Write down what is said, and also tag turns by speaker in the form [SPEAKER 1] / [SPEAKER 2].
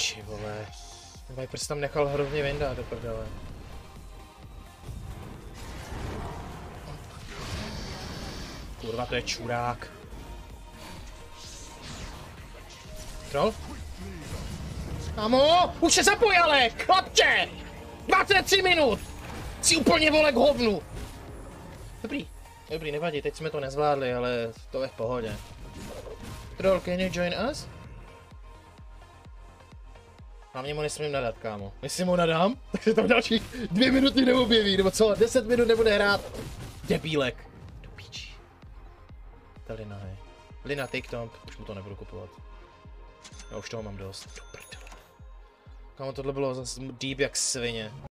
[SPEAKER 1] píči, vole. Viper tam nechal hrozně vyndat do prdele. Kurva, to je čurák. Troll? Kámo, už se zapojale, chlapče! 23 minut! Jsi úplně vole k hovnu! Dobrý, nevadí, teď jsme to nezvládli, ale to je v pohodě. Troll, can you join us? Hlavně mu nesmím nadat, kámo. Jestli mu nadám, tak se tam dalších 2 minuty neobjeví, nebo co? 10 minut nebude hrát. Debílek. Do píči. Ta Lina, hej. Lina, take tomb, už mu to nebudu kupovat. Já už toho mám dost. Do prdele. Kámo, tohle bylo zase deep jak svině.